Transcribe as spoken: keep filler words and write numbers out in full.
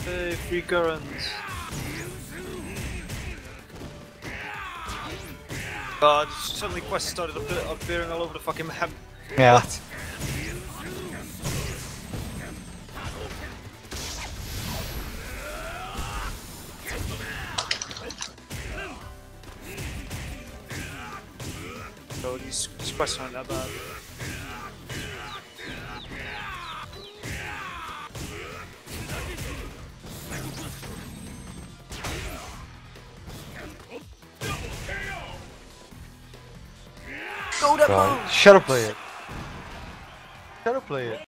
Hey, free current. God, suddenly quests started appear appearing all over the fucking map. Yeah. What? So these, these quests aren't that bad. Go that Right. move! Shadow play it. Shadow play it.